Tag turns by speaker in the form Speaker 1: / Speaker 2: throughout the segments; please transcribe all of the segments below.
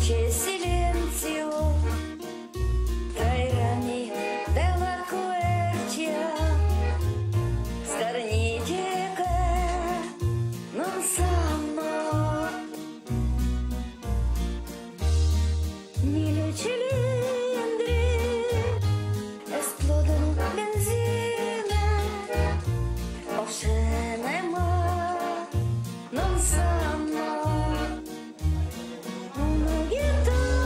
Speaker 1: c'è silenzio tra i rami della quercia, starniti che non sanno ni le cilindri esplodono benzina o scene, ma non sanno una ghietta.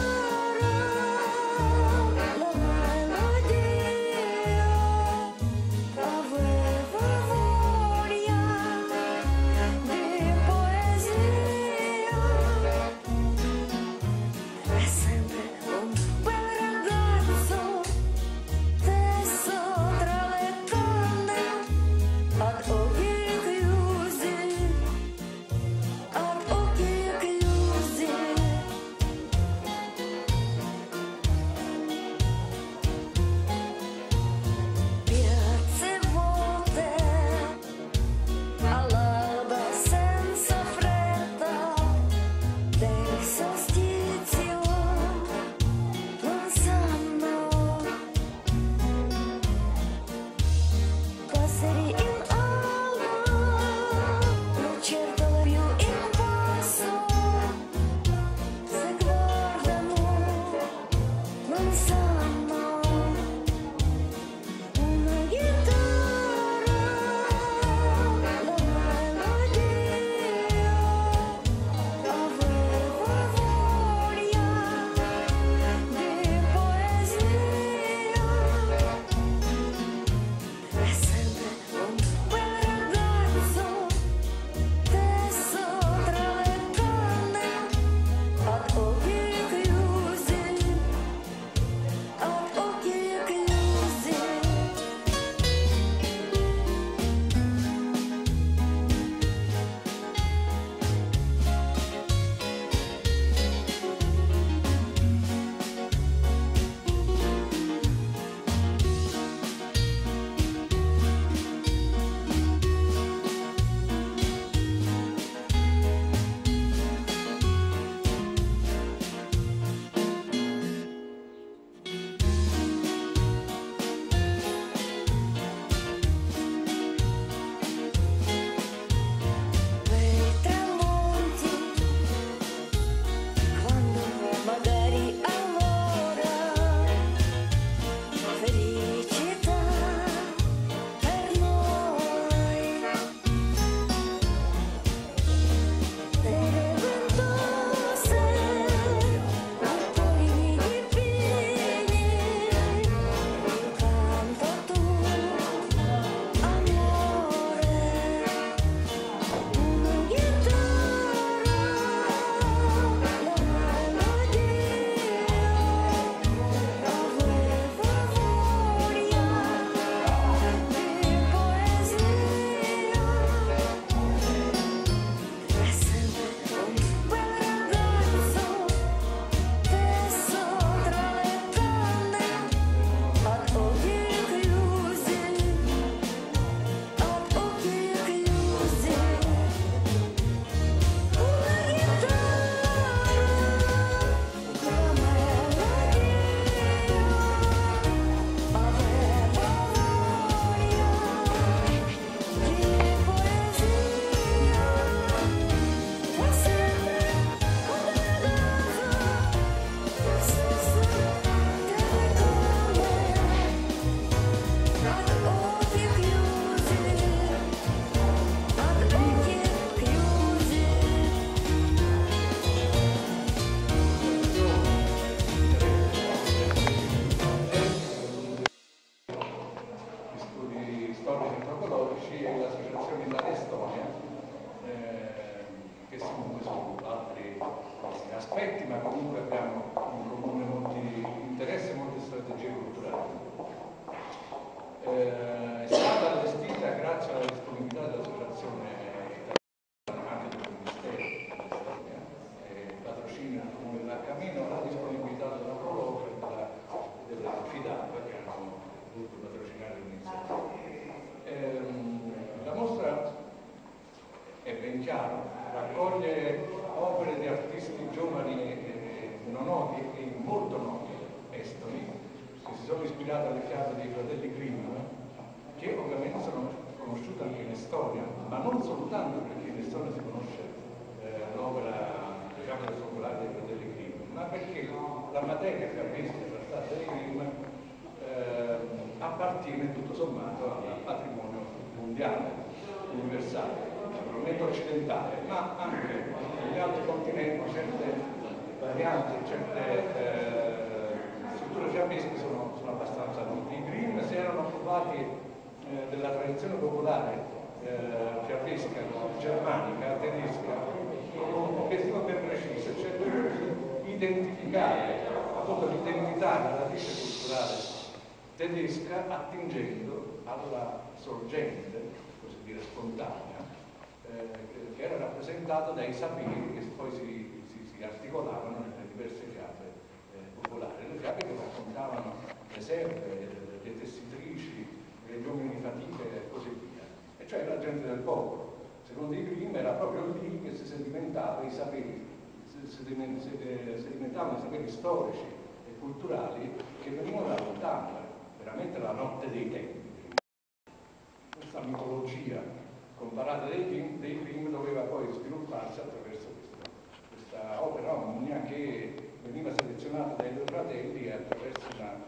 Speaker 2: materia fiabesca trattata dai Grimm appartiene tutto sommato al patrimonio mondiale, universale, naturalmente occidentale, ma anche negli altri continenti certe varianti, certe strutture fiabesche sono abbastanza note. I Grimm si erano occupati della tradizione popolare fiabesca germanica, tedesca, con un obiettivo ben preciso, cioè quello di identificare appunto l'identità, la radice culturale tedesca attingendo alla sorgente, così dire spontanea, che era rappresentata dai saperi che poi si articolavano nelle diverse fiabe popolari. Le fiabe che raccontavano le serve, le tessitrici, gli uomini di fatica e così via. E cioè la gente del popolo. Secondo i Grimm era proprio lì che si sedimentavano i saperi, sedimentavano i saperi storici e culturali che venivano da lontano, veramente la notte dei tempi. Questa mitologia comparata dei Grimm doveva poi svilupparsi attraverso questa opera omnia che veniva selezionata dai due fratelli attraverso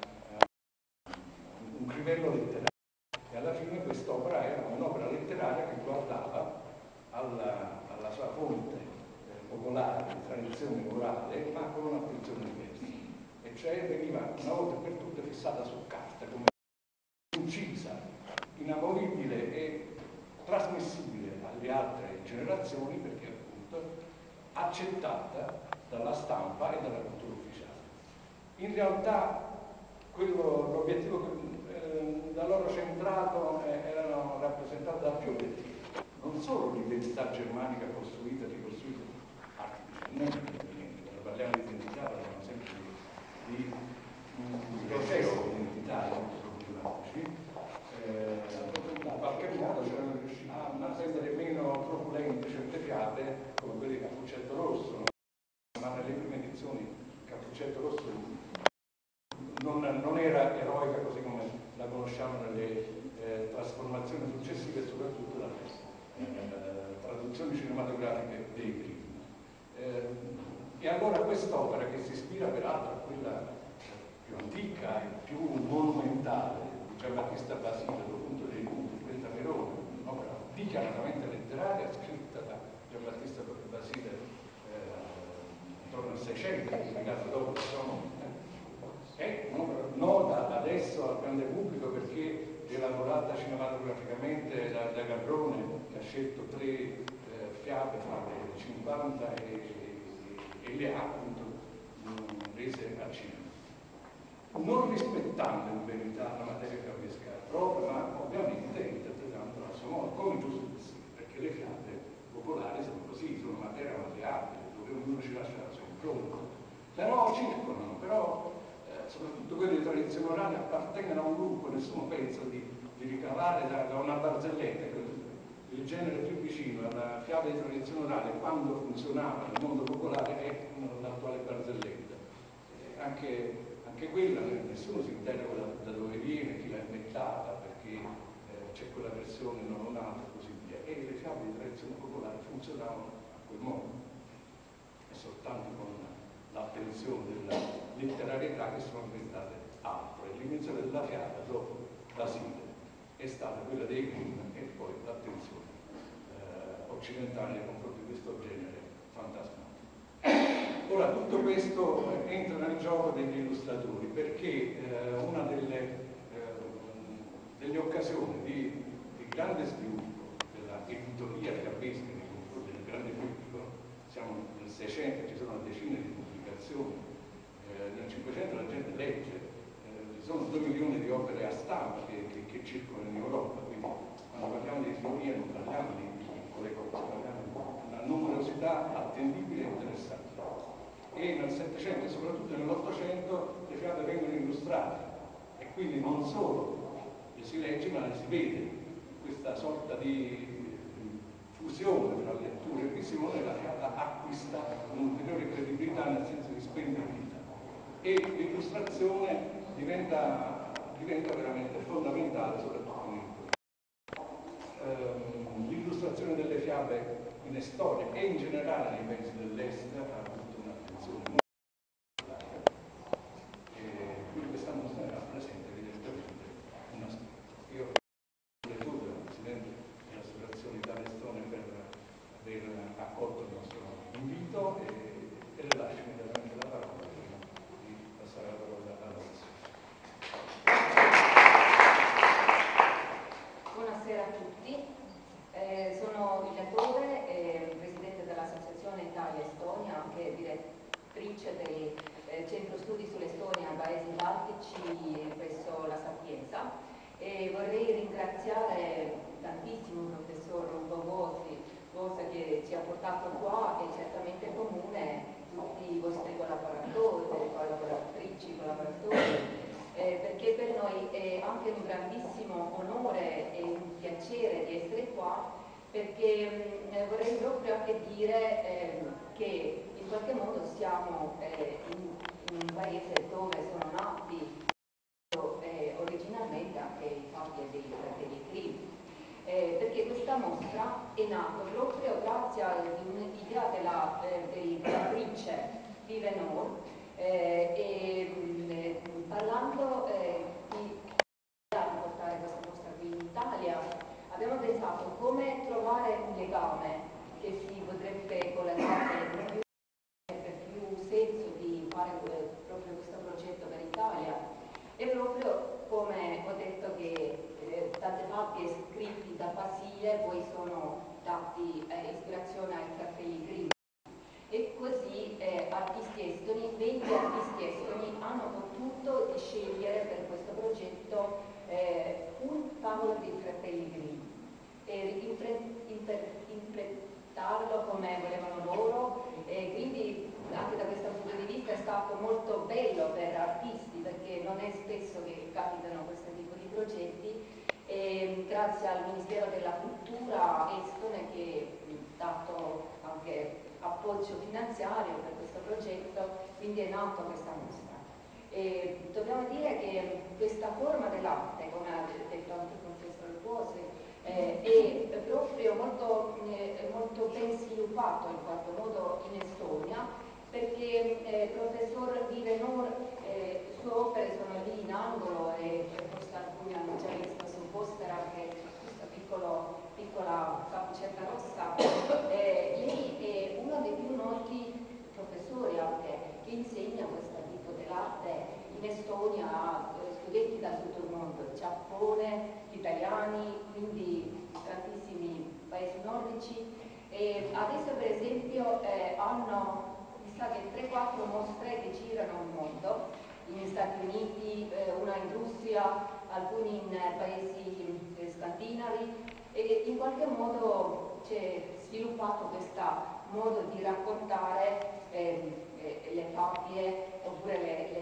Speaker 2: un crivello letterario. E alla fine quest'opera era un'opera letteraria che guardava alla sua fonte popolare, di tradizione orale, ma con un'attenzione diversa. E cioè veniva una volta per tutte fissata su carta, come incisa, inamovibile e trasmissibile alle altre generazioni, perché appunto accettata dalla stampa e dalla cultura ufficiale. In realtà l'obiettivo da loro centrato erano rappresentati da più obiettivi, non solo l'identità germanica costruita e ricostruita artificialmente, quando parliamo di identità parliamo sempre di processi identitari problematici. In qualche modo c'erano riusciti a rendere meno truculenti certe fiabe come quelle di Cappuccetto Rosso, no? Ma nelle prime edizioni Cappuccetto Rosso non era eroica così come la conosciamo nelle trasformazioni successive e soprattutto dalle traduzioni cinematografiche dei Grimm. E allora quest'opera, che si ispira peraltro a quella più antica e più monumentale di Giambattista Basile, dal punto dei punti, Pentamerone, un'opera dichiaratamente letteraria scritta da Giambattista Basile intorno al 600, pubblicata dopo la sua morte, è nota adesso al grande pubblico perché è elaborata cinematograficamente da Garrone, che ha scelto 3 fiabe fra le 50 e le ha appunto rese al cinema. Non rispettando in verità la materia fiabesca propria, ma ovviamente interpretandola a suo modo, come giusto che sia, perché le fiabe popolari sono così, sono materia malleabile, dove ognuno ci lascia la sua impronta. Però circolano, soprattutto quelli di tradizione orale appartengono a un gruppo, nessuno pensa di ricavare da una barzelletta. Il genere più vicino alla fiaba di tradizione orale, quando funzionava nel mondo popolare, è l'attuale barzelletta. Anche quella, nessuno si interroga da dove viene, chi l'ha inventata, perché c'è quella versione, non un'altra e così via. E le fiabe di tradizione popolare funzionavano a quel modo. È soltanto con l'attenzione della letterarietà che sono diventate altro. E l'inizio della fiaba, dopo Basile, è stata quella dei Grimm e poi l'attenzione occidentale nei confronti di questo genere fantasmatico. Ora, tutto questo entra nel gioco degli illustratori perché una delle occasioni di grande sviluppo della editoria fiabesca nei confronti del grande pubblico, siamo nel 600, ci sono decine di pubblicazioni, nel 500 la gente legge, ci sono 2 milioni di opere a stampa che circolano in Europa, quindi quando parliamo di editoria non parliamo di piccole cose, parliamo di una numerosità attendibile e interessante. E nel 700 e soprattutto nell'800 le fiabe vengono illustrate e quindi non solo le si legge ma le si vede, questa sorta di fusione tra lettura e visione. La fiaba acquista un'ulteriore credibilità nel senso di spendibilità e l'illustrazione diventa veramente fondamentale, soprattutto in l'illustrazione delle fiabe in storia e in generale nei paesi dell'est ha avuto un'attenzione molto particolare.
Speaker 3: direttrice del Centro Studi sull'Estonia ai Paesi Baltici presso la Sapienza, e vorrei ringraziare tantissimo il professor Bosa che ci ha portato qua, e certamente comune tutti i vostri collaboratori, collaboratrici, collaboratori, perché per noi è anche un grandissimo onore e un piacere di essere qua, perché vorrei proprio anche dire che in qualche modo siamo in un paese dove sono nati originalmente anche i fatti dei fratelli Grimm, perché questa mostra è nata proprio grazie ad un'idea dell'attrice Vive Noor, parlando di portare questa mostra qui in Italia, abbiamo pensato come trovare un legame che si potrebbe collegare per più senso di fare proprio questo progetto per l'Italia. E proprio come ho detto che tante fatti scritti da Basile poi sono dati ispirazione ai fratelli Grimm. E così artisti estoni, 20 artisti estoni hanno potuto scegliere per questo progetto un tavolo dei fratelli Grimm e interpretarlo come volevano loro, e quindi anche da questo punto di vista è stato molto bello per artisti, perché non è spesso che capitano questo tipo di progetti, e grazie al Ministero della Cultura estone che ha dato anche appoggio finanziario per questo progetto, quindi è nata questa mostra. E dobbiamo dire che questa forma dell'arte, come ha detto anche il professor Bose, è proprio molto ben sviluppato in qualche modo in Estonia, perché il professor Vive Noor, le sue opere sono lì in angolo, e forse alcuni hanno già visto sul poster anche questa piccola capucetta rossa. Lei è uno dei più noti professori anche che insegna questo tipo dell'arte in Estonia a studenti da tutto il mondo, Giappone, italiani, quindi tantissimi paesi nordici, e adesso per esempio hanno mi sa che 3-4 mostre che girano il mondo, negli Stati Uniti, una in Russia, alcuni in paesi scandinavi, e in qualche modo si è sviluppato questo modo di raccontare le favole oppure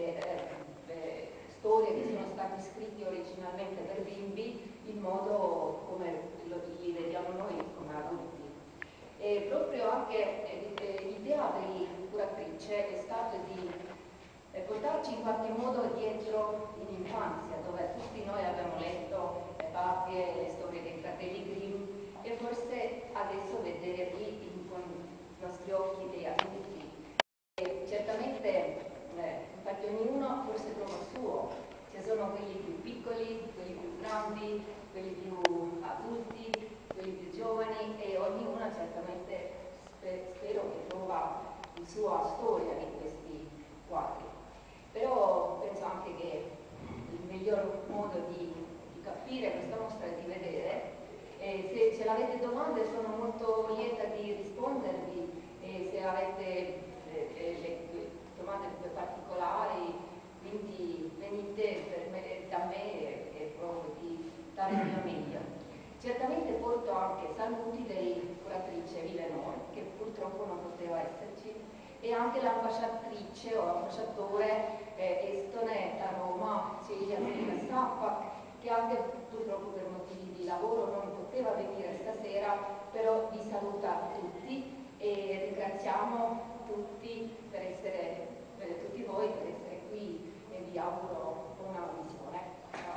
Speaker 3: le storie che sono state scritte originalmente per bimbi in modo come li vediamo noi come adulti. E proprio anche l'idea della curatrice è stata di portarci in qualche modo dietro in infanzia, dove tutti noi abbiamo letto le favole, le storie dei fratelli Grimm, e forse adesso vederli con i nostri occhi dei adulti. E certamente infatti ognuno forse trova il suo, ci sono quelli più piccoli, quelli più grandi, quelli più adulti, quelli più giovani, e ognuno certamente spero che trova la sua storia in questi quadri. Però penso anche che il miglior modo di capire questa mostra è di vedere, e se avete domande sono molto lieta di rispondervi, e se avete domande più particolari, quindi venite da me e provo di dare il mio meglio. Certamente porto anche saluti della curatrice Vive Noor, che purtroppo non poteva esserci, e anche l'ambasciatrice o ambasciatore estone a Roma, Celia Sappa, che anche purtroppo per motivi di lavoro non poteva venire stasera, però vi saluta tutti e ringraziamo tutti tutti voi per essere qui, e vi auguro buona visione.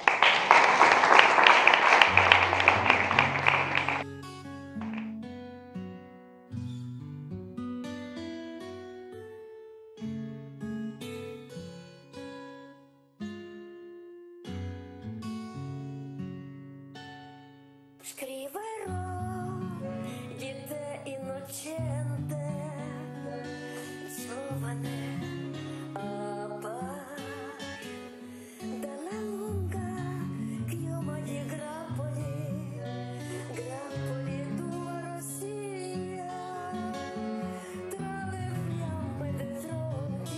Speaker 1: Scriverò di te innocente, giovane, dalla lunga chioma di grappoli, grappoli tua Russia, tra le fiamme dei tronchi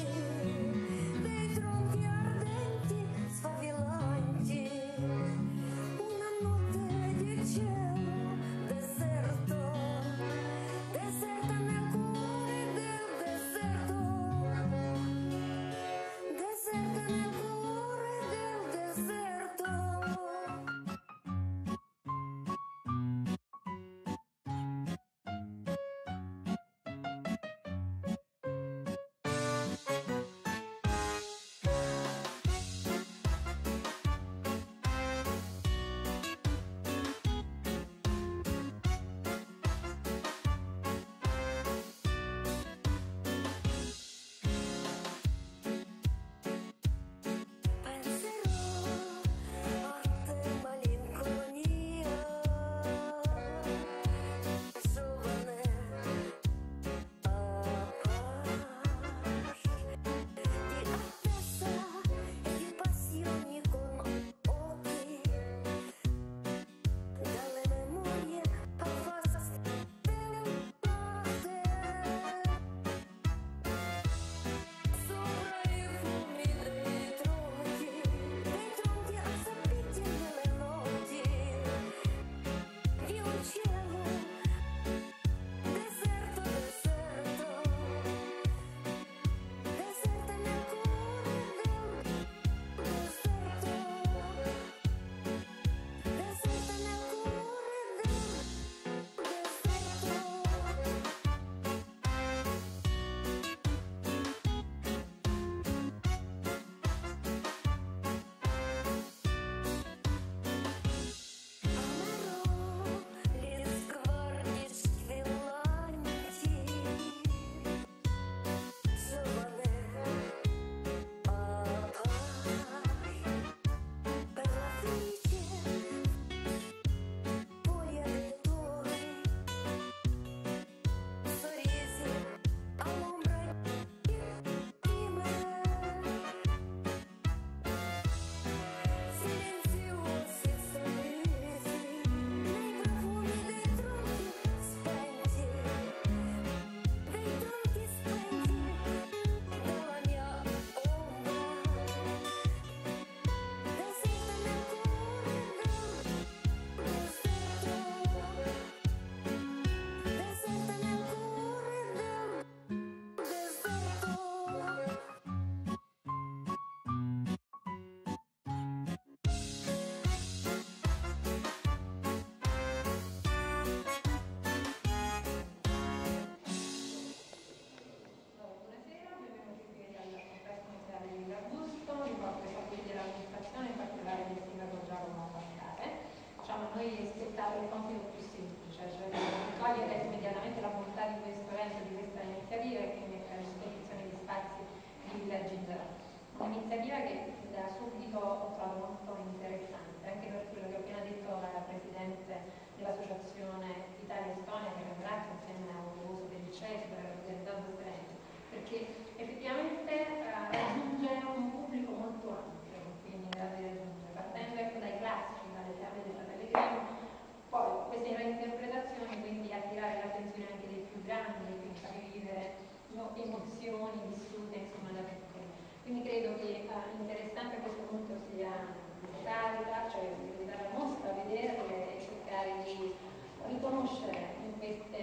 Speaker 4: emozioni vissute insomma da piccoli. Quindi credo che interessante a questo punto sia visitarla, cioè visitare la mostra, vederle e cercare di riconoscere in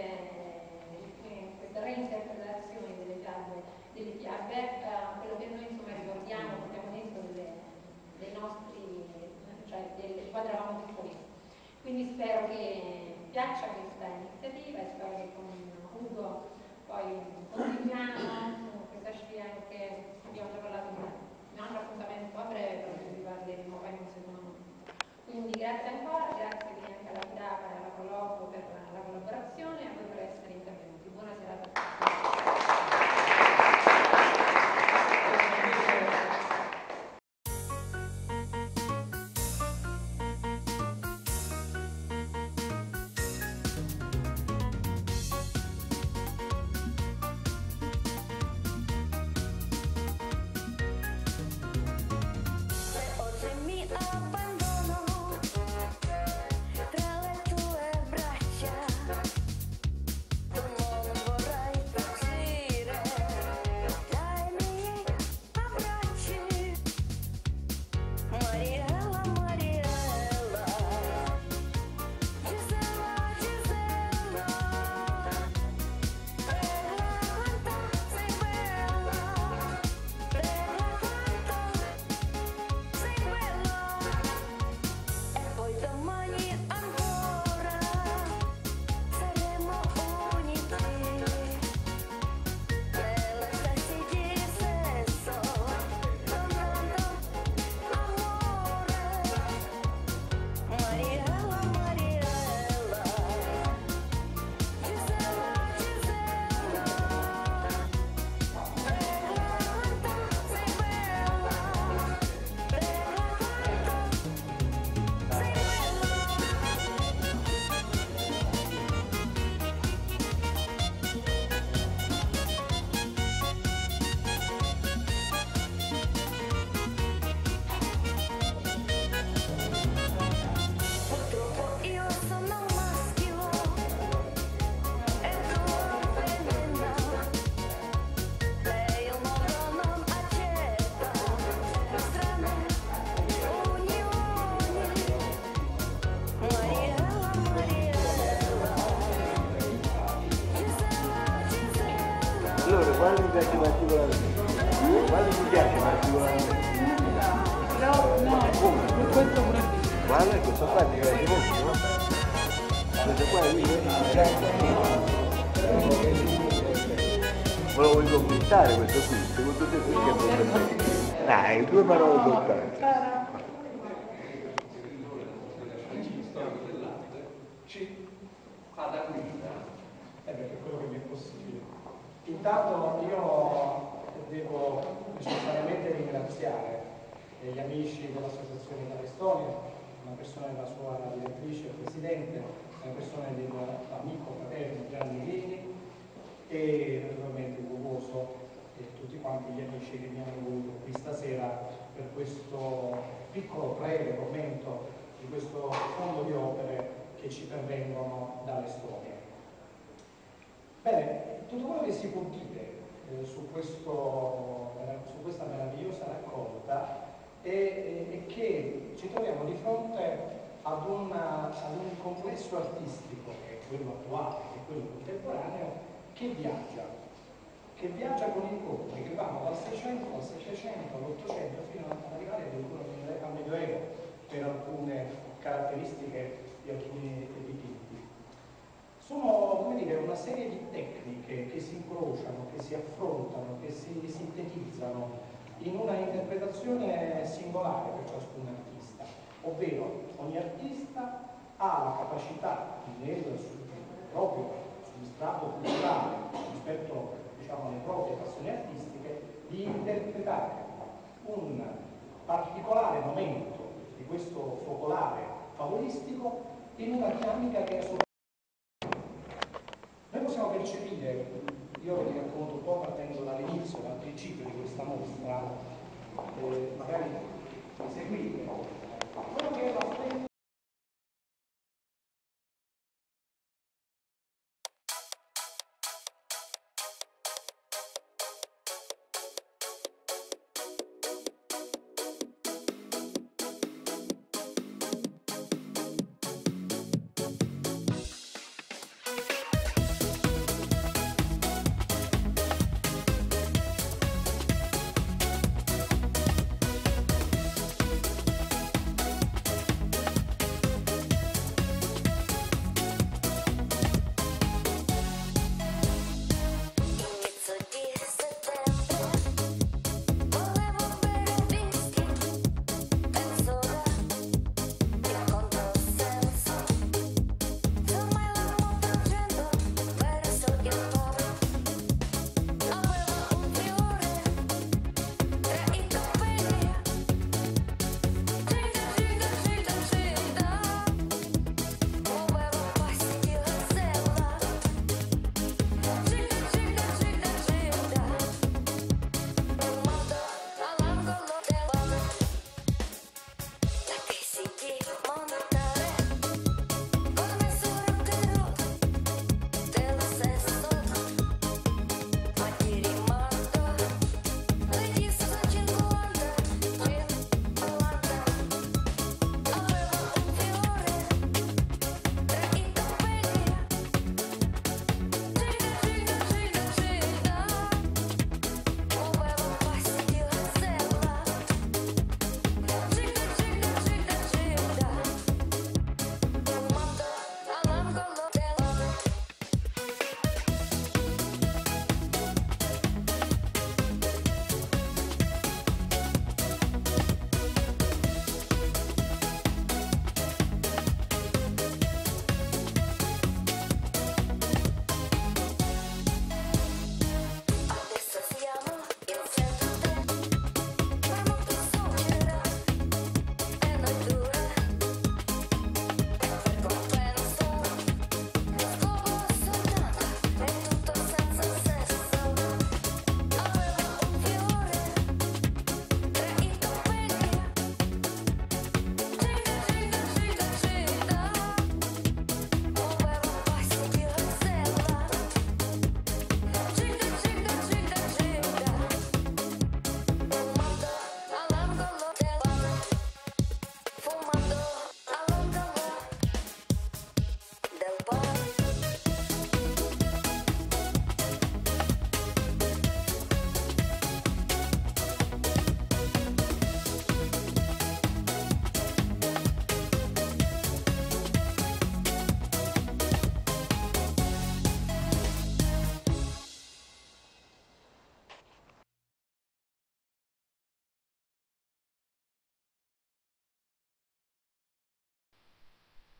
Speaker 4: queste reinterpretazioni delle fiabe quello che noi insomma ricordiamo, abbiamo detto dei nostri, cioè del quando eravamo piccolini. Quindi spero che piaccia questa iniziativa e spero che con Ugo poi continuiamo con questa scia che abbiamo già parlato di un altro appuntamento a breve, però ne riparleremo poi in un secondo momento. Quindi grazie ancora, grazie quindi anche alla Pirapa e alla Colloquo per la collaborazione e a voi per essere intervenuti. Buona serata a tutti.
Speaker 1: Se mi abbandono tra le tue braccia, tu non vorrai fuggire dai miei abbracci. Mariella, Mariella, Gisella, Gisella, bella quanto sei bella, bella quanto sei bella. E poi domani ancora saremo uniti nell'estasi di sesso, donando amore. Mariella, Mariella, Gisella, Gisella, bella quanto sei bella, bella quanto sei Purtroppo io sono maschio e tu femmina, lei il mondo non accetta strane unioni. Mariella, Mariella, Gisella, Gisella.
Speaker 5: Allora, quale mi piace particolarmente? Quale mi piace particolarmente?
Speaker 6: No,
Speaker 5: Come?
Speaker 6: questo pure.
Speaker 5: Guarda, questo qua ti piace molto, no? Questo qua è lui, me lo vuoi commentare questo qui? Secondo te perché potrebbe? Dai, due parole soltanto.
Speaker 2: Ci fa da guida.
Speaker 7: Perché è quello che mi è possibile. Intanto io devo necessariamente ringraziare gli amici dell'Associazione Italia Estonia, una persona della sua direttrice e presidente, una persona dell'amico fraterno Gianni Ghini e naturalmente Ugo Boso e tutti quanti gli amici che mi hanno voluto qui stasera per questo piccolo breve momento di questo fondo di opere che ci pervengono dall'Estonia. Bene, tutto quello che si può dire su questa meravigliosa raccolta è che ci troviamo di fronte ad un complesso artistico, che è quello attuale, che è quello contemporaneo, che viaggia con incontri che vanno dal 600 al 700 all'800 fino ad arrivare addirittura al Medioevo per alcune caratteristiche di alcuni dipinti. Sono, come dire, una serie di tecniche che si incrociano, che si affrontano, che si sintetizzano in una interpretazione singolare per ciascun artista, ovvero ogni artista ha la capacità proprio sullo strato culturale rispetto, diciamo, alle proprie passioni artistiche di interpretare un particolare momento di questo focolare favolistico in una dinamica che è solo. Noi possiamo percepire, io vi racconto un po' partendo dall'inizio, dal principio di questa mostra, magari mi seguite, quello che è l'aspetto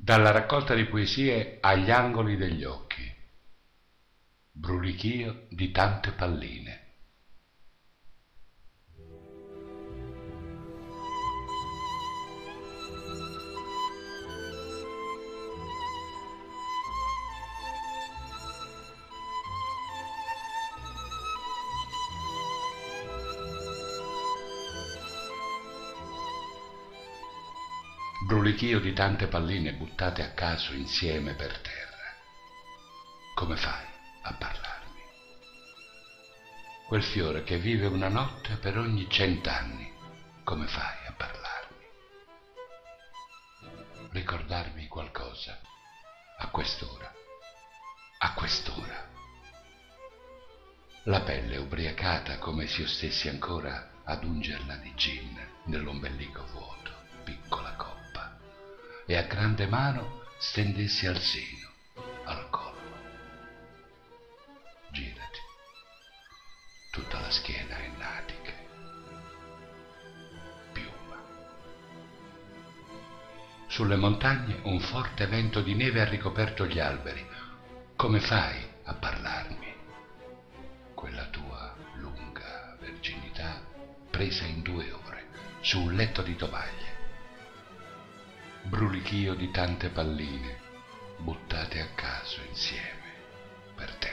Speaker 8: Dalla raccolta di poesie agli angoli degli occhi, brulichio di tante palline. Brulichio di tante palline buttate a caso insieme per terra. Come fai a parlarmi? Quel fiore che vive una notte per ogni 100 anni, come fai a parlarmi? Ricordarmi qualcosa a quest'ora, a quest'ora. La pelle ubriacata come se io stessi ancora ad ungerla di gin nell'ombelico vuoto, piccola coppa, e a grande mano stendessi al seno, al collo. Girati, tutta la schiena è natiche, piuma. Sulle montagne un forte vento di neve ha ricoperto gli alberi. Come fai a parlarmi? Quella tua lunga verginità presa in 2 ore su un letto di tovaglie. Brulichio di tante palline buttate a caso insieme per terra.